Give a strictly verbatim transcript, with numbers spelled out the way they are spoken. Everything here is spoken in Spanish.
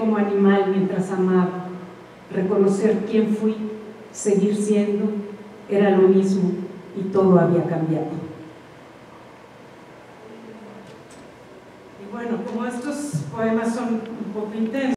como animal mientras amaba. Reconocer quién fui, seguir siendo, era lo mismo y todo había cambiado. Y bueno, como estos poemas son un poco intensos,